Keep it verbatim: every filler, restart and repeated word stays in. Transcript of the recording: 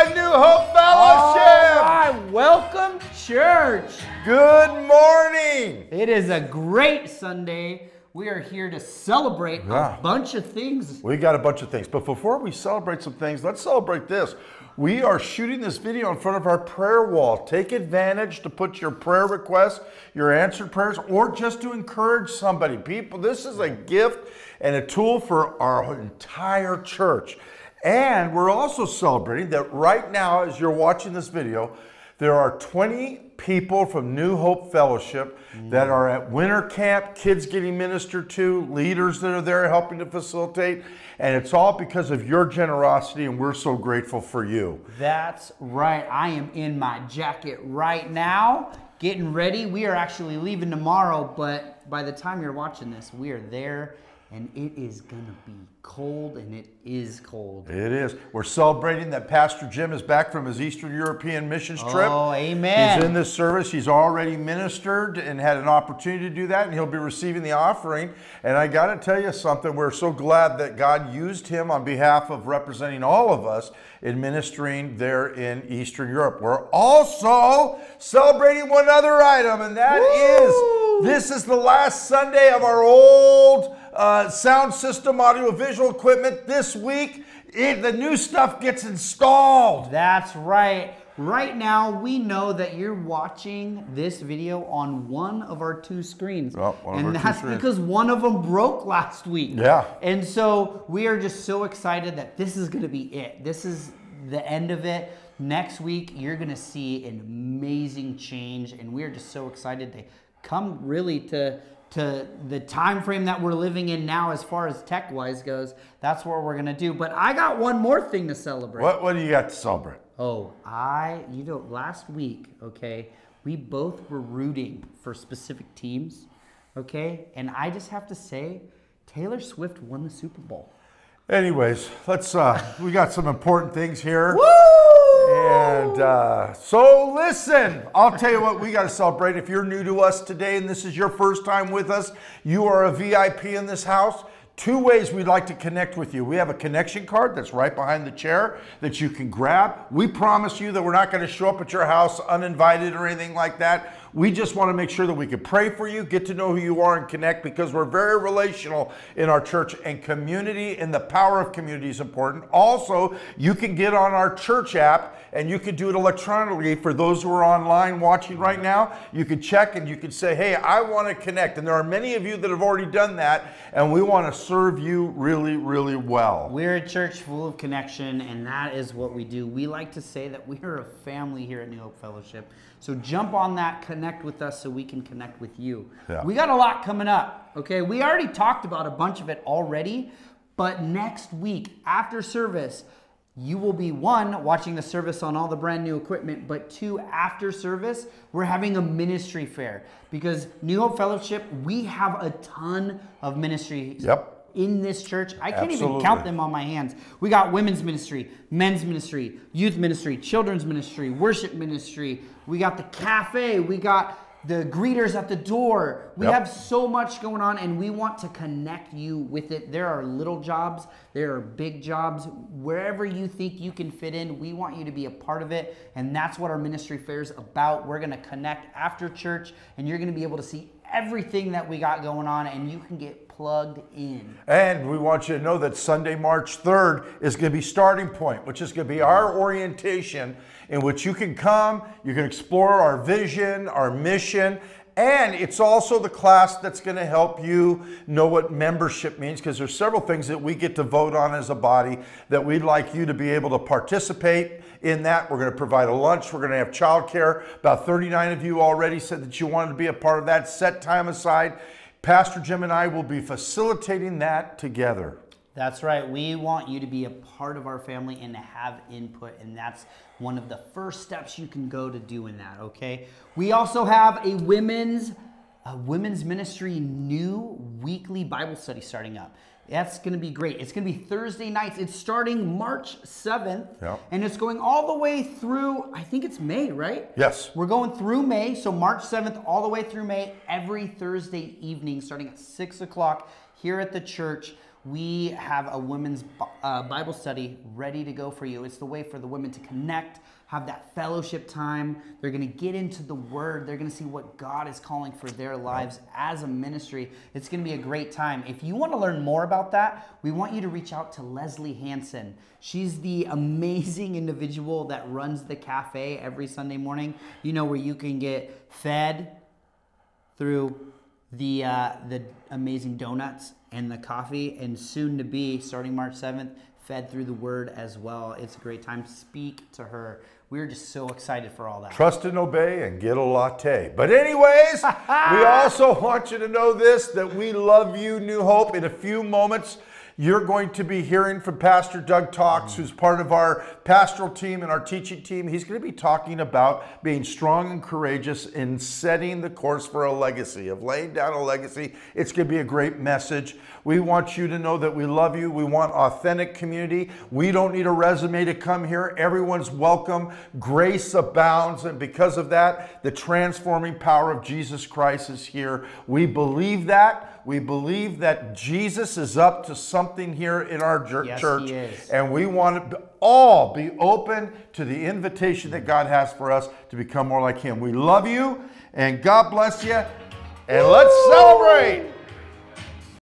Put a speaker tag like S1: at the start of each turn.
S1: by New Hope Fellowship.
S2: All right, welcome, church.
S1: Good morning.
S2: It is a great Sunday. We are here to celebrate
S1: Yeah.
S2: a bunch of things.
S1: We got a bunch of things, but before we celebrate some things, let's celebrate this. We are shooting this video in front of our prayer wall. Take advantage to put your prayer requests, your answered prayers, or just to encourage somebody. People, this is a gift and a tool for our entire church. And we're also celebrating that right now, as you're watching this video, there are twenty people from New Hope Fellowship that are at winter camp, kids getting ministered to, leaders that are there helping to facilitate, and it's all because of your generosity, and we're so grateful for you.
S2: That's right. I am in my jacket right now, getting ready. We are actually leaving tomorrow, but by the time you're watching this, we are there, and it is going to be cold, and it is cold.
S1: It is. We're celebrating that Pastor Jim is back from his Eastern European missions trip.
S2: Oh, amen.
S1: He's in this service. He's already ministered and had an opportunity to do that, and he'll be receiving the offering. And I got to tell you something. We're so glad that God used him on behalf of representing all of us in ministering there in Eastern Europe. We're also celebrating one other item, and that
S2: Woo!
S1: is this is the last Sunday of our old uh, sound system, audio visual equipment. This week, it, the new stuff gets installed.
S2: That's right. Right now, we know that you're watching this video on one of our two screens.
S1: Oh, one of
S2: and
S1: our two
S2: that's
S1: screens.
S2: because one of them broke last week.
S1: Yeah.
S2: And so we are just so excited that this is going to be it. This is the end of it. Next week, you're going to see an amazing change. And we are just so excited to come really to to the time frame that we're living in now as far as tech-wise goes. That's what we're going to do. But I got one more thing to celebrate.
S1: What, what do you got to celebrate?
S2: Oh, I, you know, last week, okay, we both were rooting for specific teams, okay? And I just have to say, Taylor Swift won the Super Bowl.
S1: Anyways, let's, uh, we got some important things here.
S2: Woo!
S1: And uh, so listen, I'll tell you what we got to celebrate. If you're new to us today and this is your first time with us, you are a V I P in this house. Two ways we'd like to connect with you. We have a connection card that's right behind the chair that you can grab. We promise you that we're not going to show up at your house uninvited or anything like that. We just want to make sure that we can pray for you, get to know who you are, and connect, because we're very relational in our church, and community and the power of community is important. Also, you can get on our church app and you can do it electronically. For those who are online watching right now, you can check and you can say, hey, I want to connect. And there are many of you that have already done that, and we want to serve you really, really well.
S2: We're a church full of connection, and that is what we do. We like to say that we are a family here at New Hope Fellowship. So jump on that, connect with us so we can connect with you.
S1: Yeah.
S2: We got a lot coming up, okay? We already talked about a bunch of it already, but next week after service, you will be, one, watching the service on all the brand new equipment, but two, after service, we're having a ministry fair, because New Hope Fellowship, we have a ton of ministries.
S1: Yep.
S2: In this church. I can't
S1: Absolutely.
S2: even count them on my hands. We got women's ministry, men's ministry, youth ministry, children's ministry, worship ministry. We got the cafe. We got the greeters at the door. We
S1: Yep.
S2: have so much going on, and we want to connect you with it. There are little jobs. There are big jobs. Wherever you think you can fit in, we want you to be a part of it, and that's what our ministry fair is about. We're going to connect after church, and you're going to be able to see everything that we got going on, and you can get plugged in.
S1: And we want you to know that Sunday, March third is going to be Starting Point, which is going to be our orientation in which you can come, you can explore our vision, our mission, and it's also the class that's going to help you know what membership means, because there's several things that we get to vote on as a body that we'd like you to be able to participate in that. We're going to provide a lunch. We're going to have childcare. About thirty-nine of you already said that you wanted to be a part of that. Set time aside. Pastor Jim and I will be facilitating that together.
S2: That's right. We want you to be a part of our family and to have input, and that's one of the first steps you can go to doing that, okay? We also have a women's a women's ministry new weekly Bible study starting up. That's going to be great. It's going to be Thursday nights. It's starting March seventh,
S1: Yep.
S2: and it's going all the way through, I think it's May, right?
S1: Yes.
S2: We're going through May, so March seventh all the way through May, every Thursday evening starting at six o'clock here at the church. we have a women's uh, Bible study ready to go for you. It's the way for the women to connect, have that fellowship time. They're going to get into the Word. They're going to see what God is calling for their lives as a ministry. It's going to be a great time. If you want to learn more about that, we want you to reach out to Leslie Hansen. She's the amazing individual that runs the cafe every Sunday morning, you know, where you can get fed through the uh, the amazing donuts and the coffee, and soon to be, starting March seventh, fed through the Word as well. It's a great time. Speak to her. We're just so excited for all that.
S1: Trust and obey and get a latte. But anyways, we also want you to know this, that we love you, New Hope. In a few moments, you're going to be hearing from Pastor Doug Talks, who's part of our pastoral team and our teaching team. He's going to be talking about being strong and courageous in setting the course for a legacy, of laying down a legacy. It's going to be a great message. We want you to know that we love you. We want authentic community. We don't need a resume to come here. Everyone's welcome. Grace abounds. And because of that, the transforming power of Jesus Christ is here. We believe that. We believe that Jesus is up to something here in our
S2: Yes,
S1: church.
S2: he is.
S1: And we want to all be open to the invitation that God has for us to become more like Him. We love you, and God bless you. And let's celebrate.